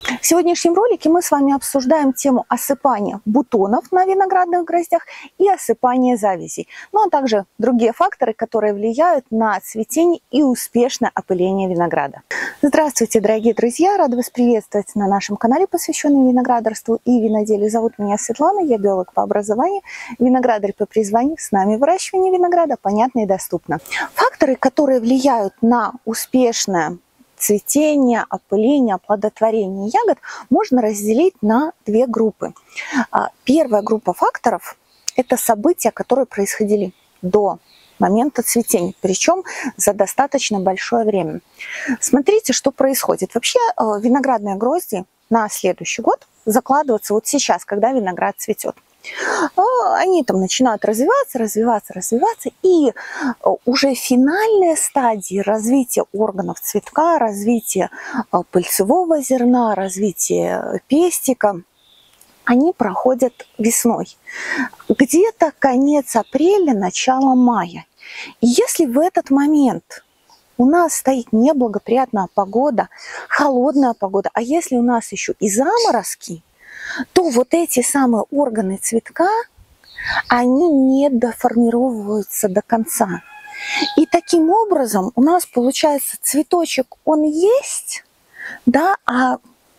В сегодняшнем ролике мы с вами обсуждаем тему осыпания бутонов на виноградных гроздях и осыпания завязей, ну а также другие факторы, которые влияют на цветение и успешное опыление винограда. Здравствуйте, дорогие друзья! Рада вас приветствовать на нашем канале, посвященном виноградарству и виноделию. Зовут меня Светлана, я биолог по образованию, виноградарь по призванию. С нами выращивание винограда понятно и доступно. Факторы, которые влияют на успешное цветение, опыление, оплодотворение ягод можно разделить на две группы. Первая группа факторов – это события, которые происходили до момента цветения, причем за достаточно большое время. Смотрите, что происходит. Вообще виноградные грозди на следующий год закладываются вот сейчас, когда виноград цветет. Они там начинают развиваться, и уже финальные стадии развития органов цветка, развития пыльцевого зерна, развития пестика, они проходят весной. Где-то конец апреля, начало мая. И если в этот момент у нас стоит неблагоприятная погода, холодная погода, а если у нас еще и заморозки, то вот эти самые органы цветка, они не доформировываются до конца. И таким образом у нас получается цветочек, он есть, да, а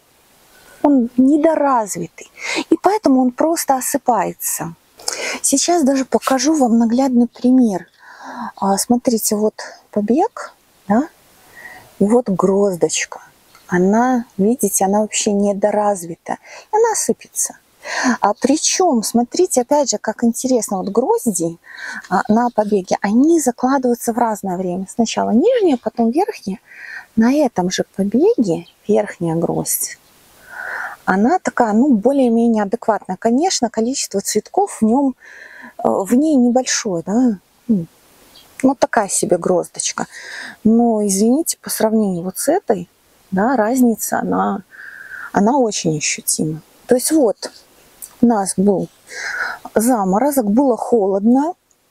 он недоразвитый. И поэтому он просто осыпается. Сейчас даже покажу вам наглядный пример. Смотрите, вот побег, да, и вот гроздочка. Она, видите, она вообще недоразвита. Она сыпется. Причем, смотрите, опять же, как интересно, вот грозди на побеге, они закладываются в разное время. Сначала нижняя, потом верхняя. На этом же побеге верхняя гроздь, она такая, ну, более-менее адекватная. Конечно, количество цветков в ней небольшое, да. Вот такая себе гроздочка. Но, извините, по сравнению вот с этой, да, разница, она очень ощутима. То есть вот у нас был заморозок, было холодно,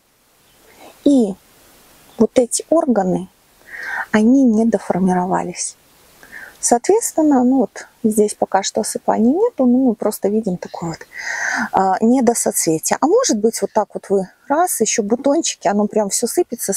и вот эти органы, они не доформировались. Соответственно, ну вот здесь пока что осыпаний нету, но мы просто видим такое вот недосоцветие. А может быть вот так вот вы раз, еще бутончики, оно прям все сыпется.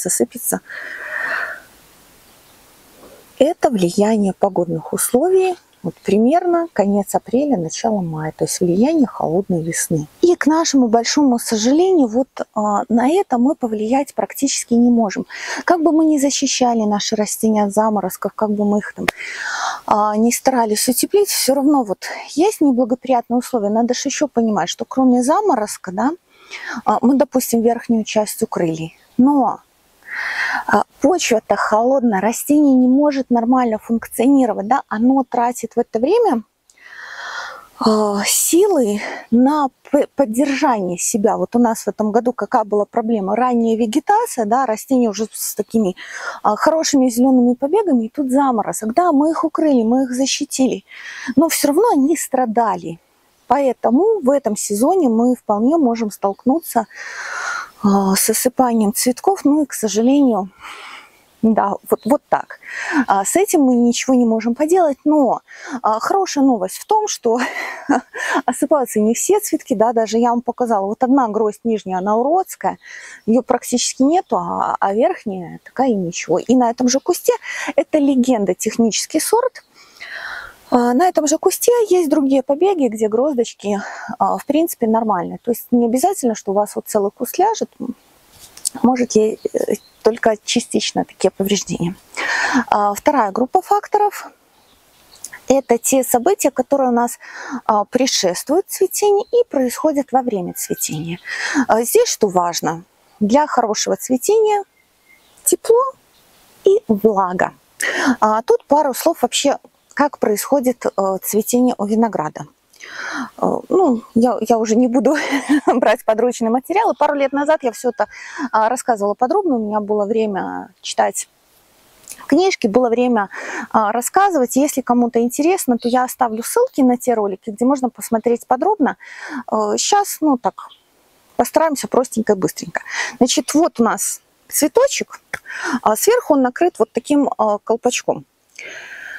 Это влияние погодных условий, вот примерно конец апреля, начало мая, то есть влияние холодной весны. И к нашему большому сожалению, вот на это мы повлиять практически не можем. Как бы мы ни защищали наши растения от заморозков, как бы мы их там не старались утеплить, все равно вот есть неблагоприятные условия. Надо же еще понимать, что кроме заморозка, да, мы, допустим, верхнюю часть укрыли, но почва-то холодная, растение не может нормально функционировать, да? Оно тратит в это время силы на поддержание себя. Вот у нас в этом году какая была проблема? Ранняя вегетация, да, растения уже с такими хорошими зелеными побегами, и тут заморозок. Да, мы их укрыли, мы их защитили, но все равно они страдали. Поэтому в этом сезоне мы вполне можем столкнуться с осыпанием цветков, ну и, к сожалению, да, вот так. С этим мы ничего не можем поделать, но хорошая новость в том, что осыпаются не все цветки, да, даже я вам показала, вот одна гроздь нижняя, она уродская, ее практически нету, а верхняя такая и ничего. И на этом же кусте, это легенда, технический сорт, на этом же кусте есть другие побеги, где гроздочки, в принципе, нормальные. То есть не обязательно, что у вас вот целый куст ляжет, можете только частично такие повреждения. Вторая группа факторов – это те события, которые у нас предшествуют цветению и происходят во время цветения. Здесь что важно? Для хорошего цветения тепло и влага. Тут пару слов вообще, как происходит цветение у винограда. Ну, я уже не буду брать подручные материалы. Пару лет назад я все это рассказывала подробно. У меня было время читать книжки, было время рассказывать. Если кому-то интересно, то я оставлю ссылки на те ролики, где можно посмотреть подробно. Сейчас, ну так, постараемся простенько и быстренько. Значит, вот у нас цветочек, а сверху он накрыт вот таким колпачком.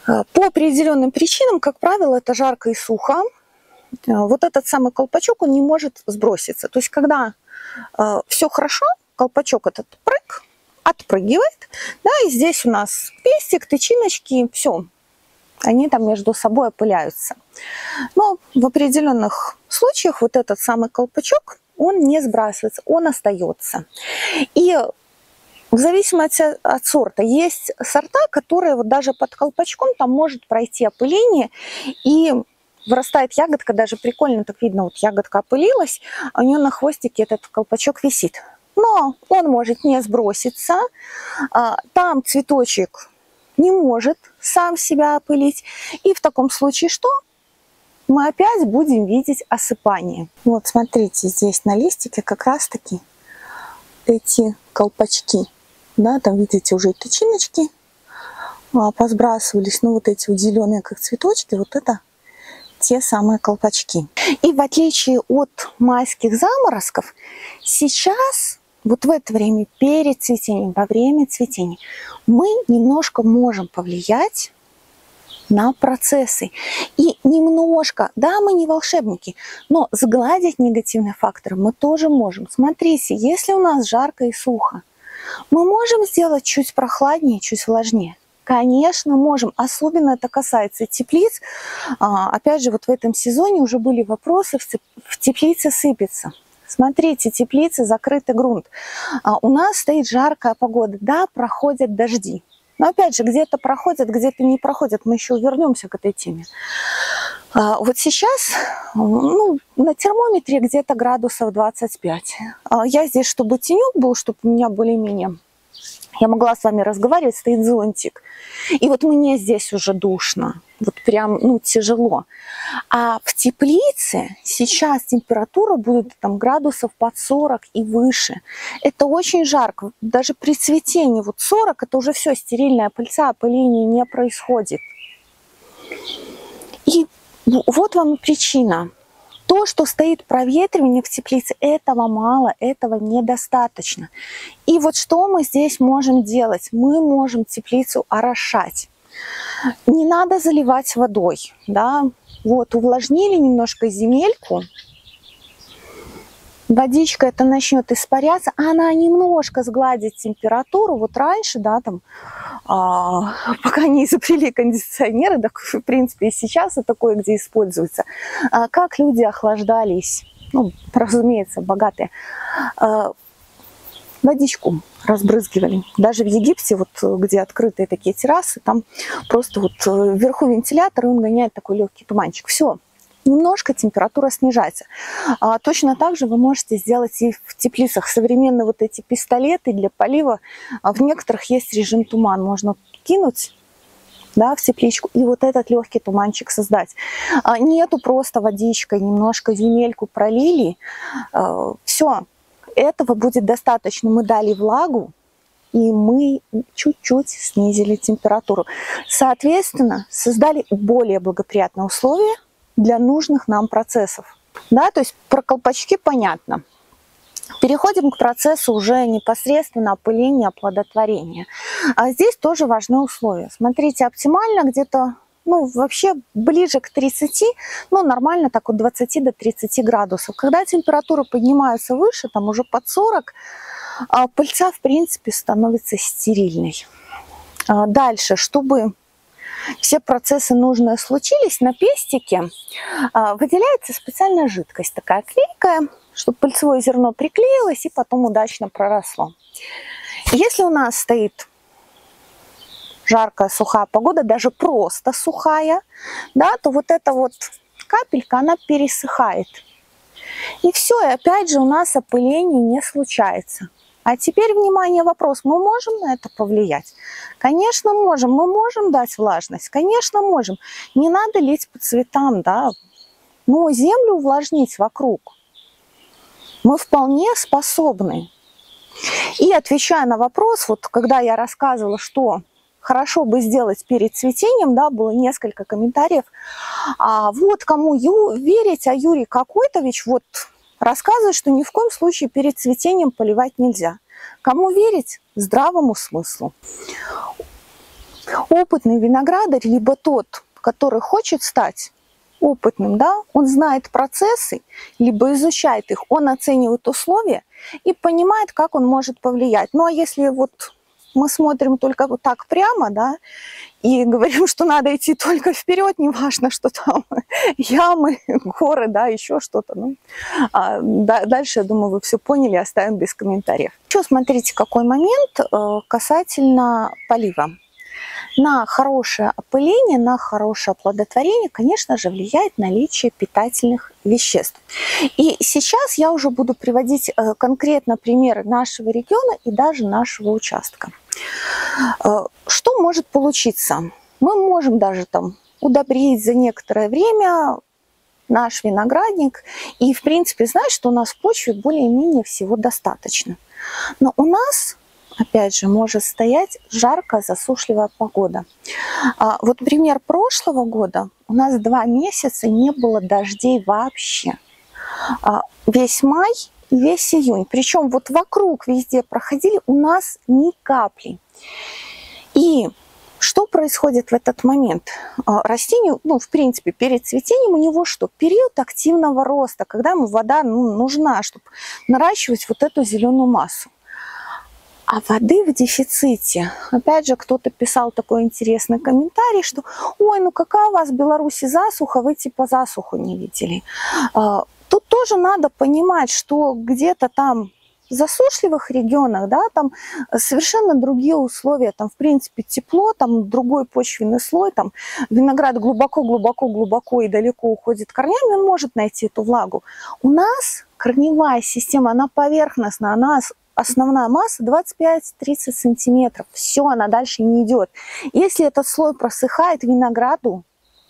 По определенным причинам, как правило, это жарко и сухо. Вот этот самый колпачок, он не может сброситься. То есть, когда все хорошо, колпачок этот отпрыгивает, да, и здесь у нас пестик, тычиночки, все, они там между собой опыляются. Но в определенных случаях вот этот самый колпачок, он не сбрасывается, он остается. И в зависимости от сорта, есть сорта, которые вот даже под колпачком там может пройти опыление, и вырастает ягодка, даже прикольно так видно, вот ягодка опылилась, а у нее на хвостике этот колпачок висит. Но он может не сброситься, там цветочек не может сам себя опылить. И в таком случае что? Мы опять будем видеть осыпание. Вот смотрите, здесь на листике как раз-таки эти колпачки. Да, там видите уже и тычиночки посбрасывались. Но вот эти вот зеленые как цветочки, вот это те самые колпачки. И в отличие от майских заморозков, сейчас, вот в это время перед цветением, во время цветения, мы немножко можем повлиять на процессы. И немножко, да, мы не волшебники, но сгладить негативные факторы мы тоже можем. Смотрите, если у нас жарко и сухо, мы можем сделать чуть прохладнее, чуть влажнее. Конечно, можем. Особенно это касается теплиц. Опять же, вот в этом сезоне уже были вопросы, в теплице сыпется. Смотрите, теплицы, закрытый грунт. У нас стоит жаркая погода. Да, проходят дожди. Но опять же, где-то проходят, где-то не проходят. Мы еще вернемся к этой теме. Вот сейчас на термометре где-то градусов 25. Я здесь, чтобы тенек был, чтобы у меня более-менее... Я могла с вами разговаривать, стоит зонтик. И вот мне здесь уже душно. Вот прям, тяжело. А в теплице сейчас температура будет там градусов под 40 и выше. Это очень жарко. Даже при цветении вот 40, это уже все, стерильная пыльца, опыление не происходит. И вот вам и причина. То, что стоит проветривание в теплице, этого мало, этого недостаточно. И вот что мы здесь можем делать? Мы можем теплицу орошать. Не надо заливать водой, да. Вот, увлажнили немножко земельку. Водичка это начнет испаряться, она немножко сгладит температуру. Вот раньше, да, там, пока не изобрели кондиционеры, так, в принципе, и сейчас это кое-где используется. Как люди охлаждались, разумеется, богатые, водичку разбрызгивали. Даже в Египте, вот где открытые такие террасы, там просто вот вверху вентилятор, и он гоняет такой легкий туманчик. Все. Немножко температура снижается. Точно так же вы можете сделать и в теплицах. Современные вот эти пистолеты для полива. В некоторых есть режим туман. Можно кинуть, да, в тепличку и вот этот легкий туманчик создать. Нету просто водичкой, немножко земельку пролили. Все, этого будет достаточно. Мы дали влагу, и мы чуть-чуть снизили температуру. Соответственно, создали более благоприятные условия для нужных нам процессов. Да, то есть про колпачки понятно. Переходим к процессу уже непосредственно опыления, оплодотворения. А здесь тоже важны условия. Смотрите, оптимально где-то, вообще ближе к 30, нормально так от 20 до 30 градусов. Когда температура поднимается выше, там уже под 40, пыльца, в принципе, становится стерильной. Дальше, чтобы все процессы нужные случились, на пестике выделяется специальная жидкость, такая клейкая, чтобы пыльцевое зерно приклеилось и потом удачно проросло. Если у нас стоит жаркая, сухая погода, даже просто сухая, да, то вот эта вот капелька, она пересыхает. И все, и опять же у нас опыление не случается. А теперь, внимание, вопрос, мы можем на это повлиять? Конечно, можем. Мы можем дать влажность? Конечно, можем. Не надо лить по цветам, да, но землю увлажнить вокруг мы вполне способны. И отвечая на вопрос, вот когда я рассказывала, что хорошо бы сделать перед цветением, да, было несколько комментариев, вот кому верить, а Юрий Какойтович вот рассказывает, что ни в коем случае перед цветением поливать нельзя. Кому верить? Здравому смыслу. Опытный виноградарь, либо тот, который хочет стать опытным, да, он знает процессы, либо изучает их, он оценивает условия и понимает, как он может повлиять. Ну а если вот мы смотрим только вот так прямо, да, и говорим, что надо идти только вперед, неважно, что там ямы, горы, да, еще что-то. Ну, дальше, я думаю, вы все поняли, оставим без комментариев. Еще смотрите, какой момент касательно полива. На хорошее опыление, на хорошее оплодотворение, конечно же, влияет наличие питательных веществ. И сейчас я уже буду приводить конкретно примеры нашего региона и даже нашего участка. Что может получиться? Мы можем даже там удобрить за некоторое время наш виноградник и, в принципе, знать, что у нас в почве более-менее всего достаточно. Но у нас, опять же, может стоять жаркая, засушливая погода. Вот пример прошлого года. У нас 2 месяца не было дождей вообще. Весь май и весь июнь. Причем вот вокруг везде проходили, у нас ни капли. И что происходит в этот момент? Растению, ну, в принципе, перед цветением у него что? Период активного роста, когда ему вода нужна, чтобы наращивать вот эту зеленую массу. А воды в дефиците. Опять же, кто-то писал такой интересный комментарий, что «Ой, ну какая у вас в Беларуси засуха, вы типа засуху не видели». Тут тоже надо понимать, что где-то там в засушливых регионах, да, там совершенно другие условия, там в принципе тепло, там другой почвенный слой, там виноград глубоко и далеко уходит корнями, он может найти эту влагу. У нас корневая система, она поверхностная, она основная масса 25-30 сантиметров. Все, она дальше не идет. Если этот слой просыхает, винограду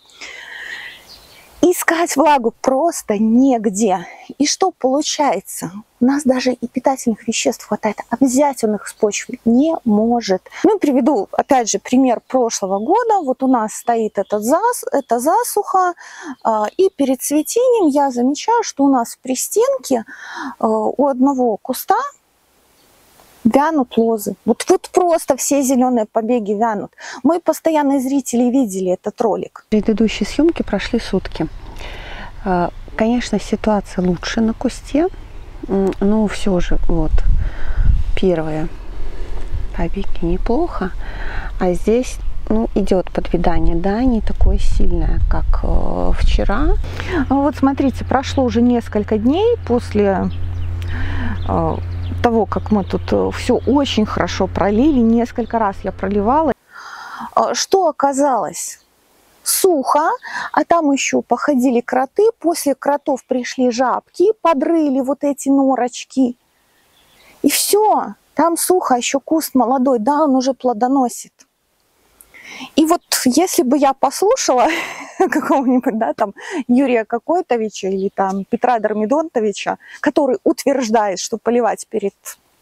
искать влагу просто негде. И что получается? У нас даже и питательных веществ хватает, а взять он их с почвы не может. Ну, приведу, опять же, пример прошлого года. Вот у нас стоит эта засуха, и перед цветением я замечаю, что у нас в пристенке у одного куста вянут лозы. Вот просто все зеленые побеги вянут. Мы, постоянные зрители, видели этот ролик. Предыдущие съемки прошли сутки. Конечно, ситуация лучше на кусте, но все же вот первые побеги неплохо, а здесь идет подвядание, да, не такое сильное, как вчера. Вот смотрите, прошло уже несколько дней после того, как мы тут все очень хорошо пролили, несколько раз я проливала. Что оказалось? Сухо, а там еще походили кроты, после кротов пришли жабки, подрыли вот эти норочки. И все, там сухо, еще куст молодой, да, он уже плодоносит. И вот если бы я послушала какого-нибудь, да, там, Юрия Какойтовича или там Петра Дормидонтовича, который утверждает, что поливать перед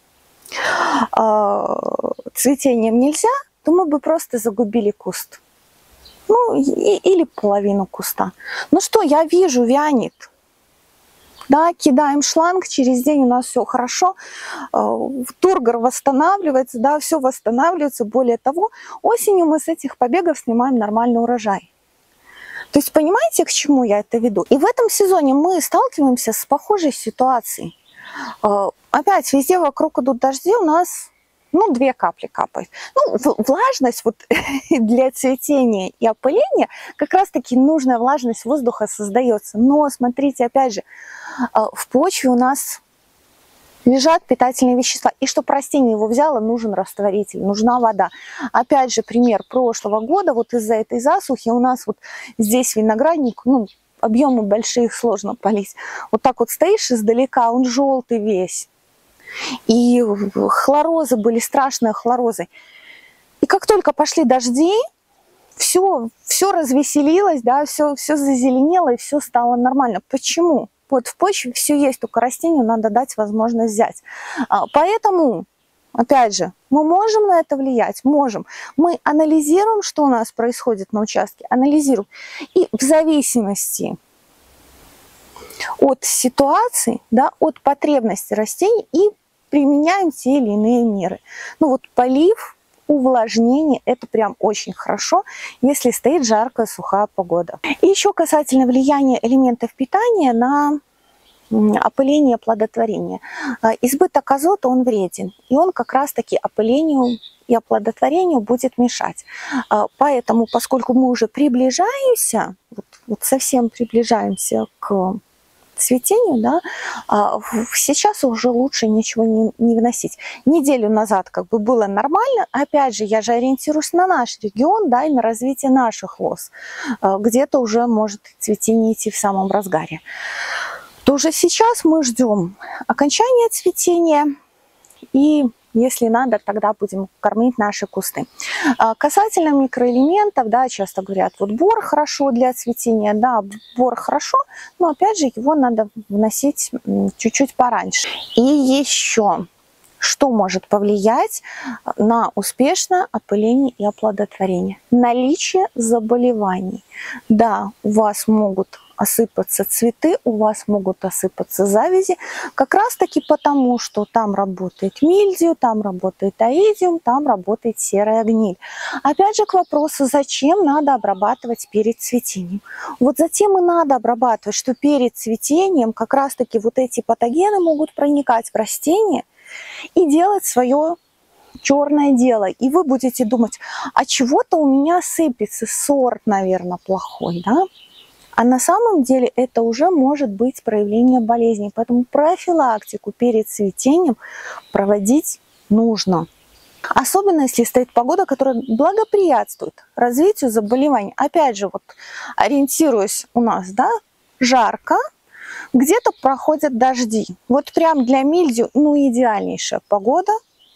цветением нельзя, то мы бы просто загубили куст. Ну, или половину куста. Ну что, я вижу, вянет. Да, кидаем шланг, через день у нас все хорошо, тургор восстанавливается, да, все восстанавливается. Более того, осенью мы с этих побегов снимаем нормальный урожай. То есть понимаете, к чему я это веду? И в этом сезоне мы сталкиваемся с похожей ситуацией. Опять везде вокруг идут дожди, у нас 2 капли капает. Влажность вот для цветения и опыления, как раз-таки нужная влажность воздуха создается. Но смотрите, опять же, в почве у нас лежат питательные вещества. И чтобы растение его взяло, нужен растворитель, нужна вода. Опять же, пример прошлого года. Вот из-за этой засухи у нас вот здесь виноградник, объемы большие, их сложно полить. Вот так вот стоишь издалека, он желтый весь. И хлорозы были, страшные хлорозы. И как только пошли дожди, все развеселилось, да, все зазеленело, и все стало нормально. Почему? Вот в почве все есть, только растению надо дать возможность взять. Поэтому, опять же, мы можем на это влиять? Можем. Мы анализируем, что у нас происходит на участке, анализируем. И в зависимости от ситуации, да, от потребности растений и применяем те или иные меры. Вот полив увлажнение. Это прям очень хорошо, если стоит жаркая, сухая погода. И еще касательно влияния элементов питания на опыление и оплодотворение. Избыток азота, он вреден, и он как раз-таки опылению и оплодотворению будет мешать. Поэтому, поскольку мы уже приближаемся, вот совсем приближаемся к цветению, да, сейчас уже лучше ничего не вносить. Неделю назад как бы было нормально. Опять же, я же ориентируюсь на наш регион, да, и на развитие наших лоз. Где-то уже может цветение идти в самом разгаре. То уже сейчас мы ждем окончания цветения, и если надо, тогда будем кормить наши кусты. Касательно микроэлементов, да, часто говорят, вот бор хорошо для цветения, да, бор хорошо, но опять же его надо вносить чуть-чуть пораньше. И еще, что может повлиять на успешное опыление и оплодотворение? Наличие заболеваний. Да, у вас могут осыпаться цветы, у вас могут осыпаться завязи, как раз таки потому, что там работает мильдию, там работает аидиум, там работает серая гниль. Опять же к вопросу, зачем надо обрабатывать перед цветением. Вот затем и надо обрабатывать, что перед цветением как раз таки вот эти патогены могут проникать в растение и делать свое черное дело. И вы будете думать, а чего-то у меня сыпется, сорт, наверное, плохой, да? А на самом деле это уже может быть проявление болезни. Поэтому профилактику перед цветением проводить нужно. Особенно если стоит погода, которая благоприятствует развитию заболеваний. Опять же, вот ориентируясь у нас, да, жарко, где-то проходят дожди. Вот прям для мильдию, ну, идеальнейшая погода,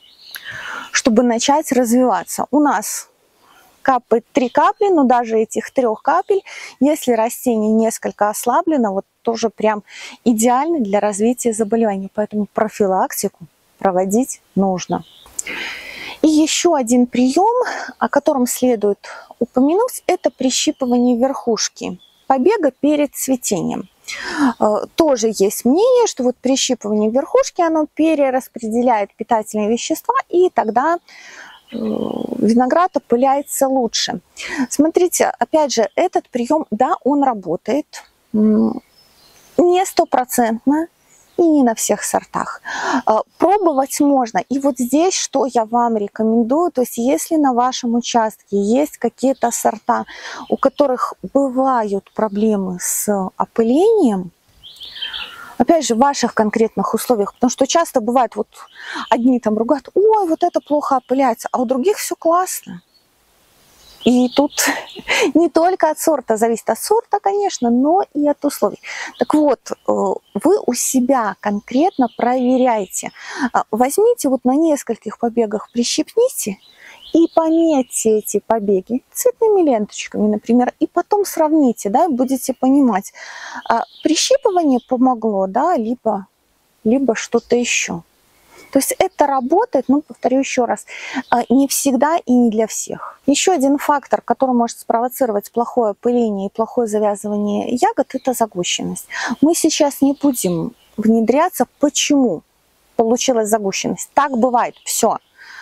чтобы начать развиваться. У нас капает 3 капли, но даже этих 3 капель, если растение несколько ослаблено, вот тоже прям идеально для развития заболеваний. Поэтому профилактику проводить нужно. И еще один прием, о котором следует упомянуть, это прищипывание верхушки побега перед цветением. Тоже есть мнение, что вот прищипывание верхушки, оно перераспределяет питательные вещества, и тогда виноград опыляется лучше. Смотрите, опять же, этот прием, да, он работает не стопроцентно и не на всех сортах. Пробовать можно. И вот здесь, что я вам рекомендую, то есть если на вашем участке есть какие-то сорта, у которых бывают проблемы с опылением, опять же, в ваших конкретных условиях, потому что часто бывает, вот одни там ругают, ой, вот это плохо опыляется, а у других все классно. И тут не только от сорта зависит, от сорта, конечно, но и от условий. Так вот, вы у себя конкретно проверяйте. Возьмите вот на нескольких побегах, прищипните и пометьте эти побеги цветными ленточками, например, и потом сравните, да, будете понимать, прищипывание помогло, да, либо что-то еще. То есть это работает, ну, повторю еще раз, не всегда и не для всех. Еще один фактор, который может спровоцировать плохое опыление и плохое завязывание ягод, это загущенность. Мы сейчас не будем внедряться, почему получилась загущенность. Так бывает, все.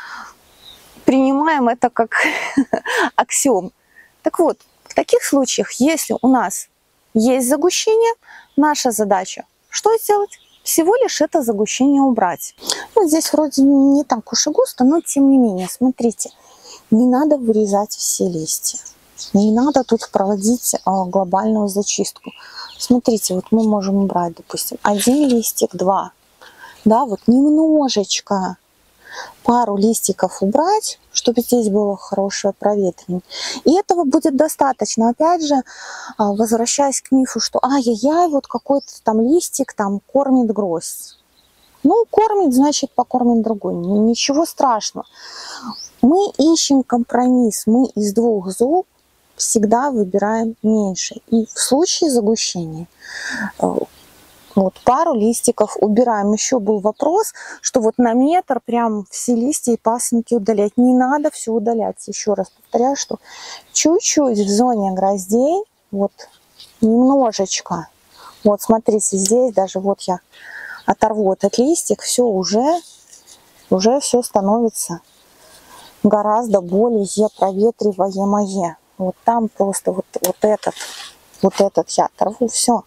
Принимаем это как аксиом. Так вот, в таких случаях, если у нас есть загущение, наша задача что сделать? Всего лишь это загущение убрать. Ну, здесь вроде не так уж и густо, но тем не менее, смотрите, не надо вырезать все листья. Не надо тут проводить глобальную зачистку. Смотрите, вот мы можем убрать, допустим, 1 листик, 2. Да, вот немножечко, пару листиков убрать, чтобы здесь было хорошее проветривание. И этого будет достаточно. Опять же, возвращаясь к мифу, что ай-яй-яй, вот какой-то там листик там кормит гроздь. Ну, кормит, значит, покормит другой. Ничего страшного. Мы ищем компромисс. Мы из 2 зол всегда выбираем меньше. И в случае загущения вот пару листиков убираем. Еще был вопрос, что вот на метр прям все листья и пасынки удалять. Не надо все удалять. Еще раз повторяю, что чуть-чуть в зоне гроздей, вот немножечко. Вот смотрите, здесь даже вот я оторву этот листик, все уже все становится гораздо более проветриваемое. Вот там просто вот этот я оторву, все.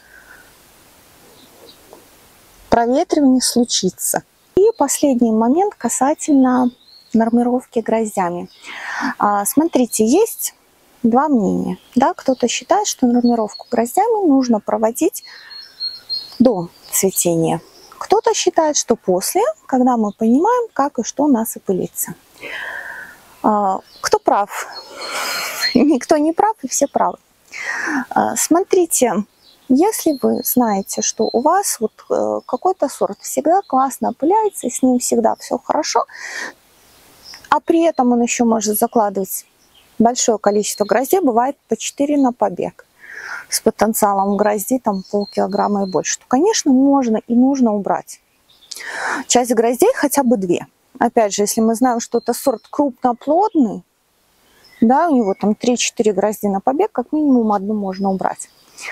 Проветривание случится. И последний момент касательно нормировки гроздями. Смотрите, есть два мнения. Да? Кто-то считает, что нормировку гроздями нужно проводить до цветения. Кто-то считает, что после, когда мы понимаем, как и что нас опылится. Кто прав? Никто не прав, и все правы. Смотрите, если вы знаете, что у вас вот какой-то сорт всегда классно опыляется, с ним всегда все хорошо, а при этом он еще может закладывать большое количество гроздей, бывает по 4 на побег, с потенциалом грозди там полкилограмма и больше, то, конечно, можно и нужно убрать часть гроздей, хотя бы 2. Опять же, если мы знаем, что это сорт крупноплодный, да, у него там 3-4 грозди на побег, как минимум одну можно убрать.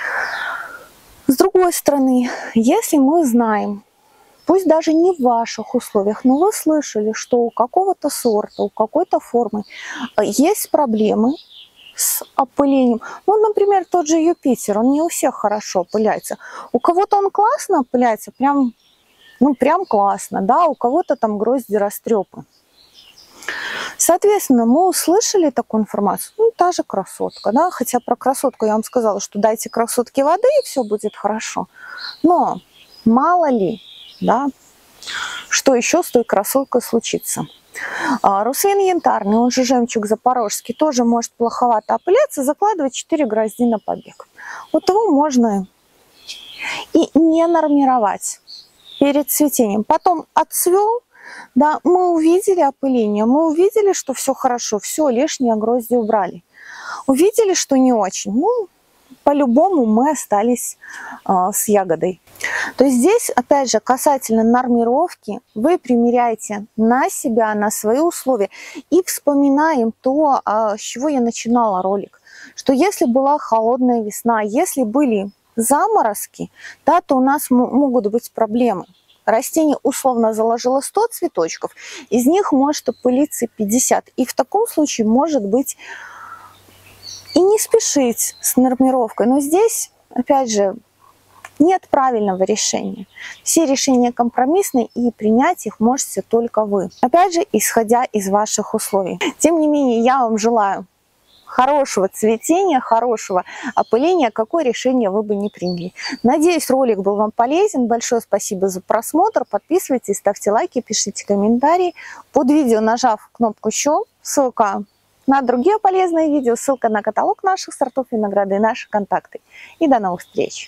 С другой стороны, если мы знаем, пусть даже не в ваших условиях, но вы слышали, что у какого-то сорта, у какой-то формы есть проблемы с опылением. Ну, например, тот же Юпитер, он не у всех хорошо опыляется. У кого-то он классно опыляется, прям классно, да, у кого-то там грозди растрепы. Соответственно, мы услышали такую информацию, ну, та же красотка, да, хотя про красотку я вам сказала, что дайте красотке воды, и все будет хорошо. Но мало ли, да, что еще с той красоткой случится. Русвин янтарный, он же жемчуг запорожский, тоже может плоховато опыляться, закладывать 4 грозди на побег. Вот его можно и не нормировать перед цветением. Потом отцвел, да, мы увидели опыление, мы увидели, что все хорошо, все, лишние грозди убрали. Увидели, что не очень, ну, по-любому мы остались с ягодой. То есть здесь, опять же, касательно нормировки, вы примеряете на себя, на свои условия и вспоминаем то, с чего я начинала ролик, что если была холодная весна, если были заморозки, да, то у нас могут быть проблемы. Растение условно заложило 100 цветочков, из них может опылиться 50. И в таком случае может быть и не спешить с нормировкой. Но здесь, опять же, нет правильного решения. Все решения компромиссные, и принять их можете только вы. Опять же, исходя из ваших условий. Тем не менее, я вам желаю хорошего цветения, хорошего опыления, какое решение вы бы ни приняли. Надеюсь, ролик был вам полезен. Большое спасибо за просмотр. Подписывайтесь, ставьте лайки, пишите комментарии. Под видео, нажав кнопку «Еще», ссылка на другие полезные видео, ссылка на каталог наших сортов винограда и наши контакты. И до новых встреч!